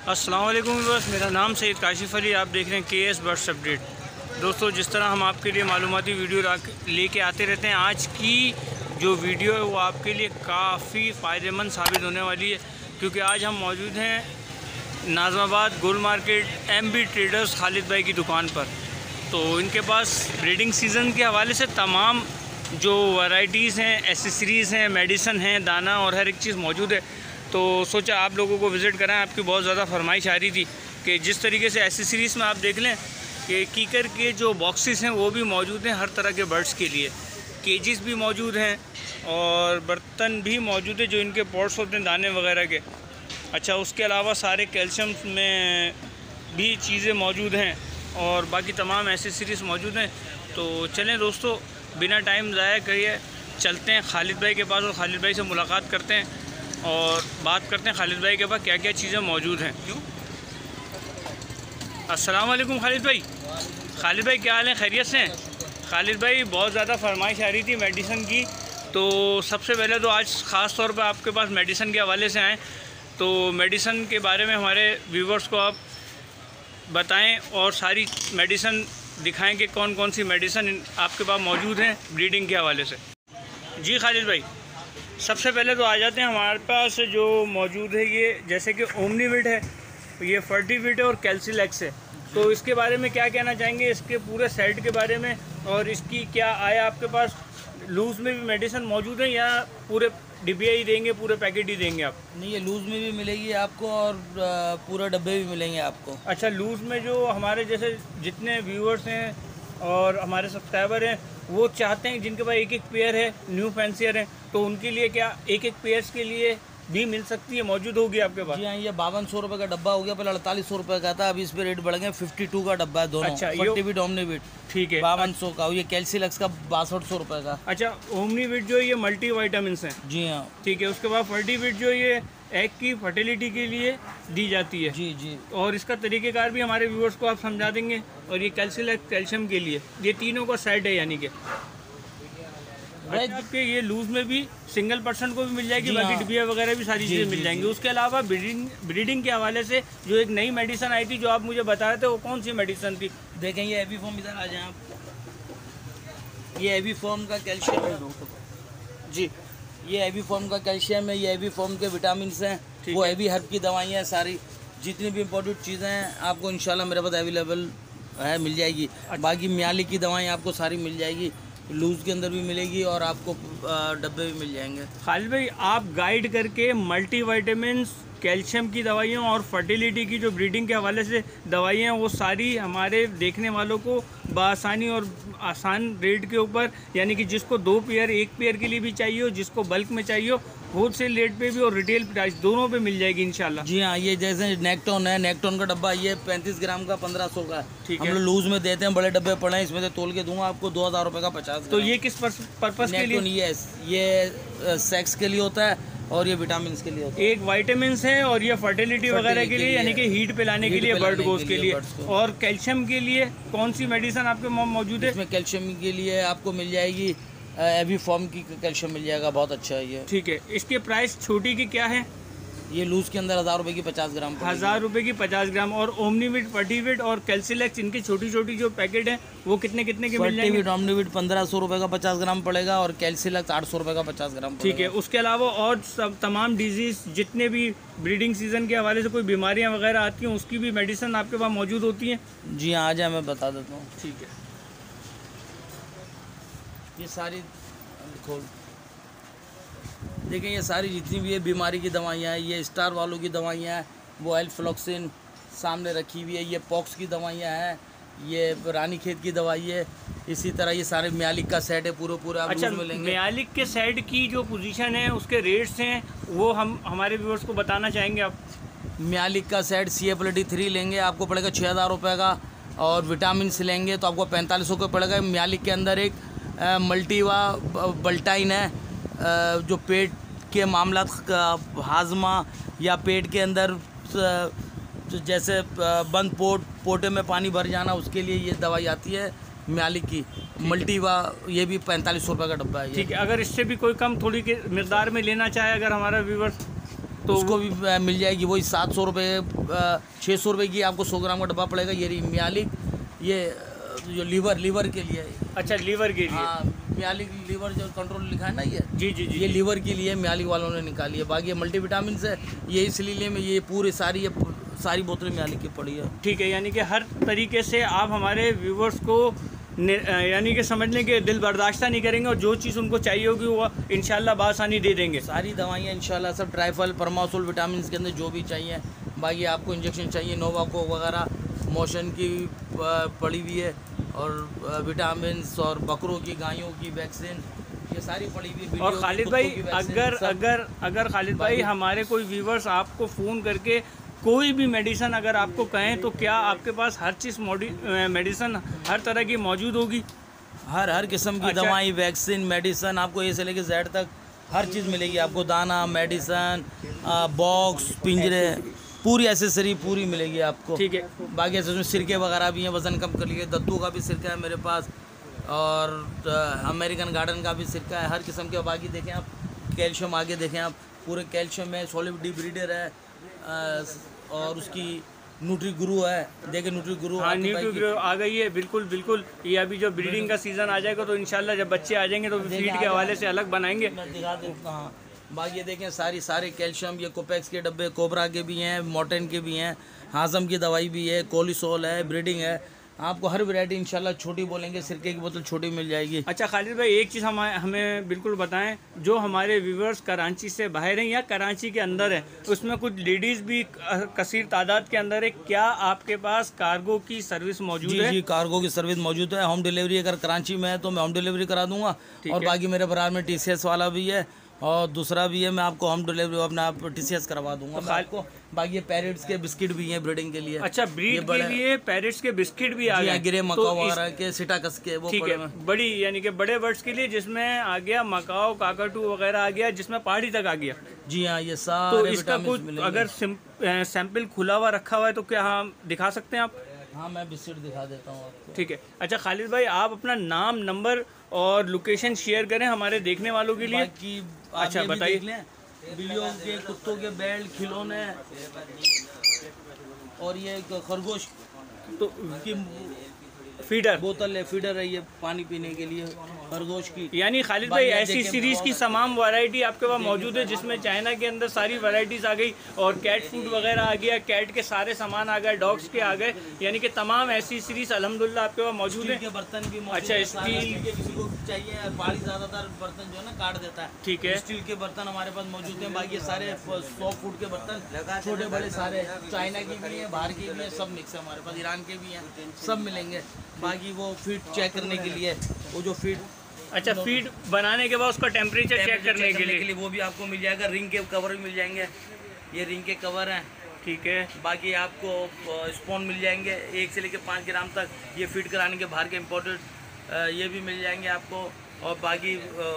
अस्सलाम वालेकुम बस मेरा नाम सईद काशिफ अली। आप देख रहे हैं KS बर्ड्स अपडेट। दोस्तों, जिस तरह हम आपके लिए मालूमाती वीडियो लेके आते रहते हैं, आज की जो वीडियो है वो आपके लिए काफ़ी फ़ायदेमंद साबित होने वाली है, क्योंकि आज हम मौजूद हैं Nazimabad Gol market MB traders Khalid भाई की दुकान पर। तो इनके पास ब्रीडिंग सीज़न के हवाले से तमाम जो वैरायटीज़ हैं, एसेसरीज़ हैं, मेडिसन हैं, दाना और हर एक चीज़ मौजूद है। तो सोचा आप लोगों को विज़िट कराएं। आपकी बहुत ज़्यादा फरमाइश आ रही थी कि जिस तरीके से एसेसरीज़ में आप देख लें कि कीकर के जो बॉक्सेस हैं वो भी मौजूद हैं हर तरह के बर्ड्स के लिए, केजेस भी मौजूद हैं और बर्तन भी मौजूद है जो इनके पॉट्स होते हैं दाने वगैरह के। अच्छा, उसके अलावा सारे कैल्शियम में भी चीज़ें मौजूद हैं और बाकी तमाम एसेसरीज़ मौजूद हैं। तो चलें दोस्तों, बिना टाइम ज़ाया करिए चलते हैं खालिद भाई के पास और खालिद भाई से मुलाकात करते हैं और बात करते हैं खालिद भाई के पास क्या क्या चीज़ें मौजूद हैं। क्यों? अस्सलाम वालेकुम खालिद भाई। खालिद भाई क्या हाल है, खैरियत से हैं? खालिद भाई, बहुत ज़्यादा फरमाइश आ रही थी मेडिसन की, तो सबसे पहले तो आज ख़ास तौर पर आपके पास मेडिसन के हवाले से आएँ। तो मेडिसन के बारे में हमारे व्यूवर्स को आप बताएं और सारी मेडिसन दिखाएं कि कौन कौन सी मेडिसन आपके पास मौजूद हैं ब्रीडिंग के हवाले से। जी खालिद भाई, सबसे पहले तो आ जाते हैं हमारे पास जो मौजूद है, ये जैसे कि ओमनीविट है, ये फर्टिविट है और कैल्सीलेक्स है। तो इसके बारे में क्या कहना चाहेंगे, इसके पूरे सेट के बारे में, और इसकी क्या आया आपके पास लूज़ में भी मेडिसन मौजूद है या पूरे डिब्बे ही देंगे, पूरे पैकेट ही देंगे आप? नहीं, ये लूज़ में भी मिलेगी आपको और पूरा डब्बे भी मिलेंगे आपको। अच्छा, लूज़ में जो हमारे जैसे जितने व्यूअर्स हैं और हमारे सब्सक्राइबर हैं वो चाहते हैं, जिनके पास एक एक पेयर है, न्यू फैंसियर है, तो उनके लिए क्या एक एक पेयर्स के लिए भी मिल सकती है, मौजूद होगी आपके पास? जी हाँ, ये 5200 रुपये का डब्बा हो गया, पहले 4800 रुपये का था, अभी इस पे रेट बढ़ गए, 52 का डब्बा है दोनों। अच्छा, फर्टिविट ओमनीविट ठीक है, 5200 का। ये कैल्सीलेक्स का 6200 रुपये का। अच्छा, ओमनीविट जो ये मल्टी वाइटामिन्स हैं? जी हाँ, ठीक है। उसके बाद फर्टिविट जो ये एग की फर्टिलिटी के लिए दी जाती है। जी जी। और इसका तरीक़ेकार भी हमारे व्यूअर्स को आप समझा देंगे। और ये कैल्सीलेक्स कैल्शियम के लिए, ये तीनों का सेट है यानी कि। अच्छा, आपके ये लूज़ में भी सिंगल पर्सन को भी मिल जाएगी, बाकी डिबिया वगैरह भी सारी चीज़ें मिल जाएंगी। उसके अलावा ब्रीडिंग के हवाले से जो एक नई मेडिसन आई थी जो आप मुझे बता रहे थे, वो कौन सी मेडिसन थी? देखें, ये एवी फॉर्म, इधर आ जाए आप। ये एवी फॉर्म का कैल्शियम है जी, ये एवी फॉर्म का कैल्शियम है, ये एवी फॉर्म के विटामिन हैं, वो एवी हर्ब की दवाइयाँ हैं, सारी जितनी भी इम्पोर्टेंट चीज़ें हैं आपको इंशाल्लाह मेरे पास अवेलेबल है, मिल जाएगी। बाकी मियाली की दवाएँ आपको सारी मिल जाएगी, लूज़ के अंदर भी मिलेगी और आपको डब्बे भी मिल जाएंगे। खालिद भाई, आप गाइड करके मल्टी वाइटामिन्स, कैल्शियम की दवाइयाँ और फर्टिलिटी की जो ब्रीडिंग के हवाले से दवाइयाँ, वो सारी हमारे देखने वालों को बआसानी और आसान रेट के ऊपर, यानी कि जिसको 2 पेयर, 1 पेयर के लिए भी चाहिए हो, जिसको बल्क में चाहिए हो, होलसेल रेट पे भी और रिटेल प्राइस दोनों पे मिल जाएगी इंशाल्लाह। जी हाँ, ये जैसे नेक्टोन है, नेक्टोन का डब्बा ये 35 ग्राम का 1500 का। ठीक है, हम लोग लूज़ में देते हैं, बड़े डब्बे पड़े हैं, इसमें से तोल के दूंगा आपको 2000 रुपये का 50। तो ये किस पर्पज़ के लिए? ये सेक्स के लिए होता है और ये विटामिन के लिए होता है। एक वाइटामिन्स है और ये फर्टिलिटी वगैरह के लिए, यानी कि हीट पिलाने के लिए, बर्ड गोज़ के लिए। और कैल्शियम के लिए कौन सी मेडिसिन आपके मौजूद है? इसमें कैल्शियम के लिए आपको मिल जाएगी एवी फॉर्म की कैल्शियम मिल जाएगा, बहुत अच्छा है ये। ठीक है। इसके प्राइस छोटी की क्या है? ये लूज़ के अंदर 1000 रुपये की 50 ग्राम, 1000 रुपये की 50 ग्राम। और ओमनीविट, फर्टिविट और कैल्सीलेक्स, इनकी छोटी छोटी जो पैकेट है वो कितने कितने के मिल जाएंगे? फर्टिविट ओमनीविट 1500 रुपये का 50 ग्राम पड़ेगा और कैल्सीलेक्स 800 रुपये का 50 ग्राम। ठीक है। उसके अलावा और सब तमाम डिजीज़, जितने भी ब्रीडिंग सीजन के हवाले से कोई बीमारियां वगैरह आती हैं, उसकी भी मेडिसिन आपके पास मौजूद होती हैं? जी हाँ, आ जाए, मैं बता देता हूँ। ठीक है। ये सारी खोल देखें, ये सारी जितनी भी है बीमारी की दवाइयाँ हैं, ये स्टार वालों की दवाइयाँ हैं, वो एल्फ्लॉक्सिन सामने रखी हुई है, ये पॉक्स की दवाइयाँ हैं, ये रानी खेत की दवाई है, इसी तरह ये सारे मियालिक का सेट है पूरा। अच्छा, मियालिक के सेट की जो पोजीशन है, उसके रेट्स हैं, वो हम हमारे व्यूअर्स को बताना चाहेंगे आप? मियालिक का सेट CF+3 लेंगे आपको पड़ेगा 6000 रुपये का, और विटामिन लेंगे तो आपको 4500 का पड़ेगा। मियालिक के अंदर एक मल्टीवा बल्टाइन है, जो पेट के मामला, हाजमा या पेट के अंदर जैसे बंद पोटे में पानी भर जाना, उसके लिए ये दवाई आती है मियालिक की मल्टीवा। ये भी 4500 रुपये का डब्बा है। ठीक है। अगर इससे भी कोई कम थोड़ी के मिकदार में लेना चाहे अगर हमारा व्यूअर्स, तो उसको भी मिल जाएगी, वही 700 रुपये 600 रुपये की आपको 100 ग्राम का डब्बा पड़ेगा। ये रही म्यालिक, ये जो लीवर के लिए है। अच्छा, लीवर के लिए। हाँ, म्यालिक लीवर जो कंट्रोल लिखा है ना, ये जी जी जी, ये लीवर के लिए म्यालिक वालों ने निकाली है। बाकी ये मल्टीविटामिन है, ये इसलिए में ये पूरी सारी बोतलें म्यालिक की पड़ी है। ठीक है, यानी कि हर तरीके से आप हमारे व्यूवर्स को यानी कि समझ लें कि दिल बर्दाश्त नहीं करेंगे और जो चीज़ उनको चाहिए होगी वो इंशाल्लाह बासानी दे देंगे। सारी दवाइयाँ इंशाल्लाह सब ट्राइफल, परमासोल, विटामिन के अंदर जो भी चाहिए। बाकी आपको इंजेक्शन चाहिए नोवाको वगैरह, मोशन की पड़ी हुई है, और विटामिन और बकरों की, गायों की वैक्सीन, ये सारी पड़ी हुई है। और खालिद भाई अगर खालिद भाई हमारे कोई व्यूवर्स आपको फ़ोन करके कोई भी मेडिसिन अगर आपको कहें तो क्या आपके पास हर चीज़ मेडिसिन हर तरह की मौजूद होगी? हर किस्म की दवाई, वैक्सीन, मेडिसिन आपको ए से लेकर जेड तक हर चीज़ मिलेगी आपको। दाना, मेडिसिन, बॉक्स, पिंजरे, पूरी एसेसरी पूरी मिलेगी आपको। ठीक है। बाकी ऐसे सिरके वगैरह भी हैं, वज़न कम कर लिए। दत्तू का भी सिरका है मेरे पास, और अमेरिकन गार्डन का भी सिरका है, हर किस्म के। बाकी देखें आप कैल्शियम, आगे देखें आप पूरे कैल्शियम है, सॉलिड डी ब्रीडर है, और उसकी न्यूट्री गुरु है। देखें न्यूट्री गुरु, हाँ, न्यूट्री गुरु आ गई है। बिल्कुल बिल्कुल, ये अभी जो ब्रीडिंग का सीज़न आ जाएगा तो इंशाल्लाह जब बच्चे आ जाएंगे तो फीड के हवाले से अलग बनाएंगे। मैं दिखा देता हूँ। बाकी ये देखें सारे कैल्शियम, ये कोपेक्स के डब्बे, कोबरा के भी हैं, मोर्टेन के भी हैं, हाजम की दवाई भी है, कोलिसोल है, ब्रीडिंग है। आपको हर वैरायटी इंशाल्लाह छोटी बोलेंगे, सिरके की बोतल छोटी मिल जाएगी। अच्छा खालिद भाई, एक चीज़ हमें बिल्कुल बताएं, जो हमारे व्यूवर्स कराची से बाहर हैं या कराची के अंदर हैं, उसमें कुछ लेडीज़ भी कसीर तादाद के अंदर है, क्या आपके पास कार्गो की सर्विस मौजूद है? जी, कार्गो की सर्विस मौजूद है। होम डिलीवरी अगर कराची में है तो मैं होम डिलीवरी करा दूंगा, और बाकी मेरे बराबर में TCS वाला भी है, और दूसरा भी है, मैं आपको होम डिलीवरी अपना TCS करवा दूंगा मैं आपको। बाकी ये पैरेट्स के बिस्किट भी हैं ब्रीडिंग के लिए। अच्छा, ब्रीड के लिए पैरेट्स के बिस्किट भी आ गए, गिरे मकाओ वगैरह के, सिटाकस के, वो ठीक है। बड़ी यानी कि बड़े बर्ड्स के लिए जिसमें आ गया मकाओ, काकाटू वगैरह आ गया, जिसमें पहाड़ी तक आ गया। जी हाँ, ये सारे तो इसका कुछ अगर सैंपल खुला हुआ रखा हुआ है तो क्या हम दिखा सकते हैं आप? हाँ, मैं बिस्किट दिखा देता हूँ आपको। ठीक है। अच्छा खालिद भाई, आप अपना नाम, नंबर और लोकेशन शेयर करें हमारे देखने वालों के लिए। अच्छा बताइए। बिल्लियों के, कुत्तों के बेल्ट, खिलौने, और ये खरगोश तो की बोतल है, फीडर है, ये पानी पीने के लिए खरगोश की। यानी खालिद भाई ऐसी सीरीज़ की तमाम वैरायटी आपके पास मौजूद है, जिसमें चाइना के अंदर सारी वैरायटीज़ आ गई, और कैट फूड वगैरह आ गया, कैट के सारे सामान आ गए, डॉग्स के आ गए, यानी कि तमाम ऐसी सीरीज़ अल्हम्दुलिल्लाह आपके पास मौजूद है। के बर्तन भी मौजूद। अच्छा, स्टील के किसी को चाहिए, पहाड़ी ज़्यादातर बर्तन जो है ना काट देता है। ठीक है। स्टील के बर्तन हमारे पास मौजूद हैं। बाकी सारे सॉफ्ट फूड के बर्तन, छोटे बड़े सारे, चाइना की भी है, बाहर की भी है, सब मिक्स है हमारे पास, ईरान के भी हैं, सब मिलेंगे। बाकी वो फीड चेक करने के लिए, वो जो फीड, अच्छा फीड बनाने के बाद उसका टेम्परेचर चेक करने के लिए वो भी आपको मिल जाएगा। रिंग के कवर भी मिल जाएंगे, ये रिंग के कवर हैं। ठीक है। बाकी आपको स्पून मिल जाएंगे 1 से लेकर 5 ग्राम तक, ये फीड कराने के बाहर के इम्पोर्टेड ये भी मिल जाएंगे आपको। और बाकी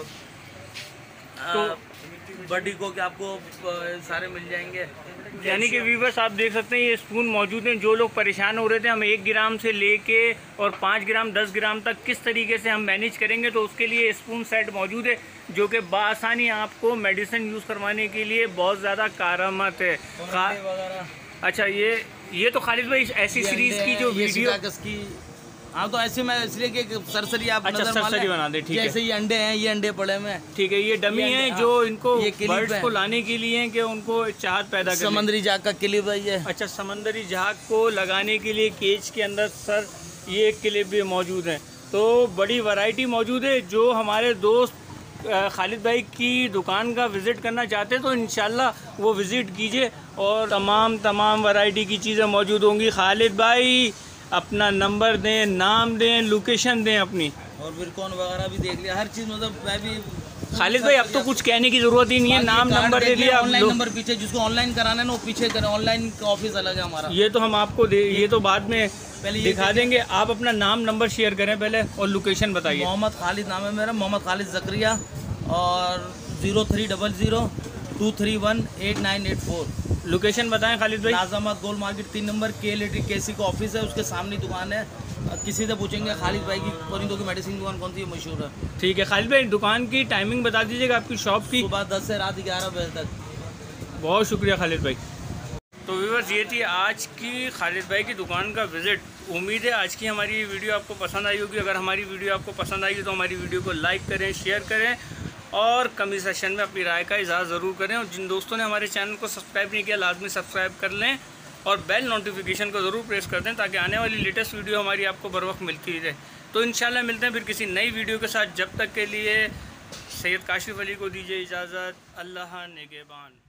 बडी को के आपको सारे मिल जाएंगे। यानी कि व्यूवर्स आप देख सकते हैं ये स्पून मौजूद हैं। जो लोग परेशान हो रहे थे हम 1 ग्राम से लेके और 5 ग्राम 10 ग्राम तक किस तरीके से हम मैनेज करेंगे, तो उसके लिए स्पून सेट मौजूद है, जो कि बासानी आपको मेडिसिन यूज़ करवाने के लिए बहुत ज़्यादा कारआमद है। अच्छा, ये तो खालिद भाई ऐसी सीरीज़ की जो वीडियो की, हाँ तो ऐसे मैं इसलिए कि सरसरी आप अच्छा सरसरी बना दे। ठीक है। जैसे ये अंडे हैं, ये अंडे पड़े हैं। ठीक है, ये डमी हैं जो इनको बर्ड्स को लाने के लिए हैं कि उनको चाहत पैदा करें। समंदरी जहाग का क्लिप है ये। अच्छा, समंदरी जहाग को लगाने के लिए केज के अंदर सर ये क्लिप भी मौजूद हैं। तो बड़ी वैरायटी मौजूद है। जो हमारे दोस्त खालिद भाई की दुकान का विज़िट करना चाहते हैं तो इंशाल्लाह वो विज़िट कीजिए, और तमाम वैरायटी की चीज़ें मौजूद होंगी। खालिद भाई अपना नंबर दें, नाम दें, लोकेशन दें अपनी, और विरकॉन वगैरह भी देख लिया, हर चीज़। मतलब मैं भी खालिद भाई अब तो कुछ कहने की ज़रूरत ही नहीं है, नाम नंबर दे दिया। ऑनलाइन नंबर पीछे, जिसको ऑनलाइन कराना है ना वो पीछे करें, ऑनलाइन का ऑफिस अलग है हमारा। ये तो हम आपको ये तो बाद में पहले दिखा देंगे। आप अपना नाम नंबर शेयर करें पहले और लोकेशन बताइए। मोहम्मद खालिद नाम है मेरा, मोहम्मद खालिद ज़करिया, और 0300 231 8984। लोकेशन बताएं खालिद भाई। नाज़ामात गोल मार्केट 3 नंबर, के इलेक्ट्रिक केसी का ऑफिस है, उसके सामने दुकान है। किसी से पूछेंगे खालिद भाई की परिंदों की मेडिसिन दुकान कौन सी मशहूर है। ठीक है खालिद भाई, दुकान की टाइमिंग बता दीजिएगा आपकी शॉप की। सुबह 10 से रात 11 बजे तक। बहुत शुक्रिया खालिद भाई। तो व्यूअर्स, ये थी आज की खालिद भाई की दुकान का विज़िट। उम्मीद है आज की हमारी वीडियो आपको पसंद आई होगी। अगर हमारी वीडियो आपको पसंद आई तो हमारी वीडियो को लाइक करें, शेयर करें और कमेंट सेक्शन में अपनी राय का इज़हार ज़रूर करें। और जिन दोस्तों ने हमारे चैनल को सब्सक्राइब नहीं किया, लाजमी सब्सक्राइब कर लें और बेल नोटिफिकेशन को ज़रूर प्रेस कर दें ताकि आने वाली लेटेस्ट वीडियो हमारी आपको बर वक्त मिलती रहे। तो इंशाल्लाह मिलते हैं फिर किसी नई वीडियो के साथ। जब तक के लिए सैयद काशिफ अली को दीजिए इजाज़त। अल्लाह निगहबान।